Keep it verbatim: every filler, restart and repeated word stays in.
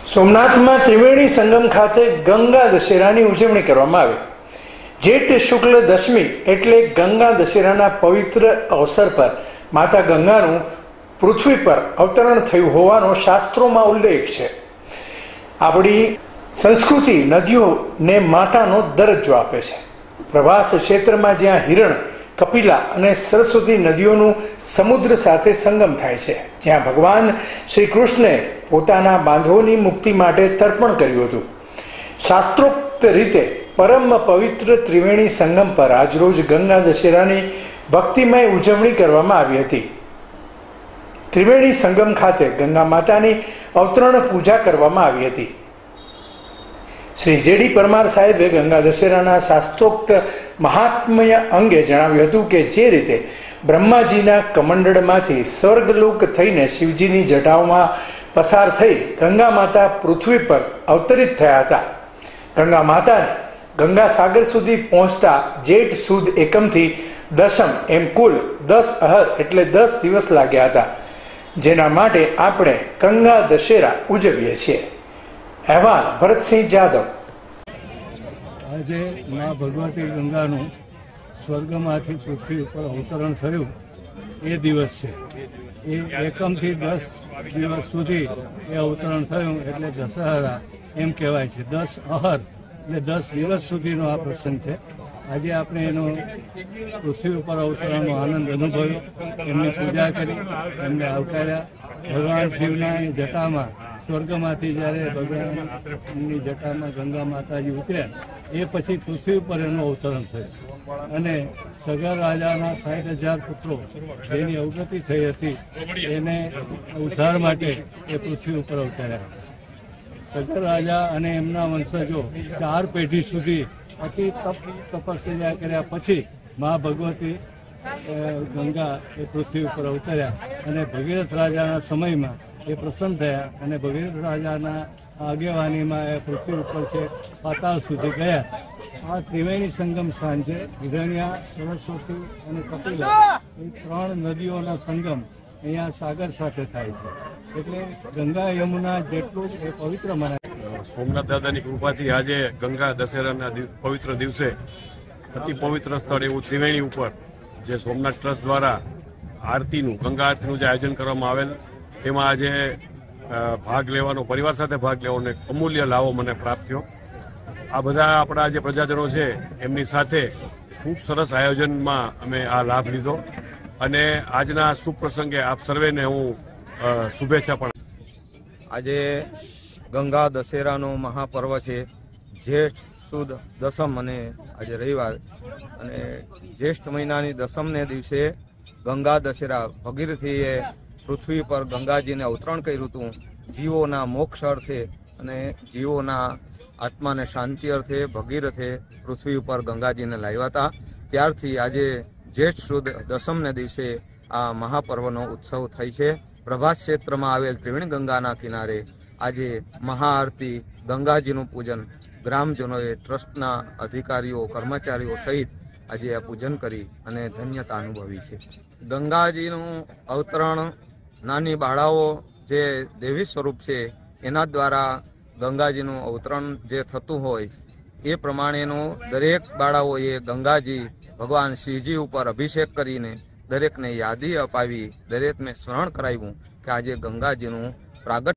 सोमनाथ में त्रिवेणी संगम खाते गंगा दशेरानी उजवणी करवामां आवी। जेठ शुक्ल दशमी एटले गंगा दशेराना पवित्र अवसर पर माता गंगानुं पृथ्वी पर अवतरण थयुं होवानो शास्त्रों में उल्लेख है। आपणी संस्कृति नदियों ने मातानो दरजो आपे छे। प्रवास क्षेत्र में ज्यां हिरण, कपिला अने सरस्वती नदीओनुं समुद्र साथे संगम थाय छे, ज्यां भगवान श्री कृष्णे पोताना बांधवोनी मुक्ति माटे तर्पण कर्युं हतुं। शास्त्रोक्त रीते परम पवित्र त्रिवेणी संगम पर आजरोज गंगा दशेरानी भक्तिमय उजवणी करवामां आवी हती। त्रिवेणी संगम खाते गंगा मातानी अवतरण पूजा करवामां आवी हती। श्री जेडी परमार साहेबे गंगा दशेराना शास्त्रोक्त महात्म्य अंगे जणाव्युं हतुं के जे रीते ब्रह्माजीना कमंडळमांथी स्वर्गलोक थईने शिवजीनी जटाओमां पसार थई गंगा माता पृथ्वी पर अवतरित थया हता। गंगा माताने गंगा सागर सुधी पहोंचता जेठ सुद एकम थी दशम एम कुल दस अहर एटले दस दिवस लाग्या हता, जेना माटे आपणे गंगा दशेरा उजवीए छीए। अहवाल भरतसिंह जादव। आज माँ भगवती गंगानु स्वर्गमांथी पृथ्वी पर अवतरण थयुं ए दिवस छे। ए एकम थी दस दिवस सुधी ए अवतरण थयुं एटले दशहरा एम कहेवाय छे। दस अहर એટલે દસ દિવસ સુધીનો આ પ્રસંગ છે। આજે આપણે એનો પૃથ્વી ઉપર અવતરણનો આનંદ અનુભવ્યો, એમની પૂજા કરી, એમને આવકાર્યા। ભગવાન શિવના જટામાં સ્વર્ગમાંથી જ્યારે ભગવાનની જટામાં ગંગા માતાજી ઉતર્યા એ પછી પૃથ્વી ઉપર એનું અવતરણ થયું અને સગર રાજાના સાઠ હજાર પુત્રો જેની અવગતિ થઈ હતી એને ઉદ્ધાર માટે એ પૃથ્વી ઉપર અવતર્યા। સગર રાજા અને એમના વંશજો ચાર પેઢી સુધી અતિ તપ તપસ્યા કર્યા પછી મા ભગવતી ગંગા એ પૃથ્વી ઉપર અવતર્યા અને ભગીરથ રાજાના સમયમાં એ પ્રસન્ન થયા અને ભગીરથ રાજાના આગેવાનીમાં એ પૃથ્વી ઉપર છે પાતાળ સુધી ગયા। આ ત્રિવેણી સંગમ સ્થાન છે। હિરણ્યા, સરસ્વતી અને કપિલા એ ત્રણ નદીઓના સંગમ અહીંયા સાગર સાથે થાય છે, એટલે ગંગા યમુના જેટલું એ પવિત્ર મનાય। સોમનાથ દાદાની કૃપાથી આજે ગંગા દશેરાના પવિત્ર દિવસે અતિ પવિત્ર સ્થળ એવું ત્રિવેણી ઉપર જે સોમનાથ ટ્રસ્ટ દ્વારા આરતીનું ગંગા આરતીનું જે આયોજન કરવામાં આવેલ તેમાં આજે ભાગ લેવાનો, પરિવાર સાથે ભાગ લેવાનો એક અમૂલ્ય લાવો મને પ્રાપ્ત થયો। આ બધા આપણા જે પ્રજાજનો છે એમની સાથે ખૂબ સરસ આયોજનમાં અમે આ લાભ લીધો અને આજના શુભ પ્રસંગે આપ સર્વેને હું શુભેચ્છા પણ। આજે ગંગા દશેરાનો મહાપર્વ છે। જેઠ સુદ દસમ અને આજે રવિવાર અને જ્યેષ્ઠ મહિનાની દસમને દિવસે ગંગા દશેરા ભગીરથીએ પૃથ્વી પર ગંગાજીને અવતરણ કર્યું હતું જીવોના મોક્ષ અર્થે અને જીવોના આત્માને શાંતિ અર્થે ભગીરથે પૃથ્વી ઉપર ગંગાજીને લાવ્યા હતા। ત્યારથી આજે જેઠ સુદ દસમને દિવસે આ મહાપર્વનો ઉત્સવ થાય છે। પ્રભાસ ક્ષેત્રમાં આવેલ ત્રિવેણી ગંગાના કિનારે આજે મહાઆરતી, ગંગાજીનું પૂજન ગ્રામજનોએ, ટ્રસ્ટના અધિકારીઓ, કર્મચારીઓ સહિત આજે આ પૂજન કરી અને ધન્યતા અનુભવી છે। ગંગાજીનું અવતરણ નાની બાળાઓ જે દેવી સ્વરૂપ છે એના દ્વારા ગંગાજીનું અવતરણ જે થતું હોય એ પ્રમાણેનું દરેક બાળાઓએ ગંગાજી ભગવાન શિવજી ઉપર અભિષેક કરીને દરેકને યાદી અપાવી, દરેકને સ્મરણ કરાવ્યું કે આજે ગંગાજીનું પ્રાગટ્ય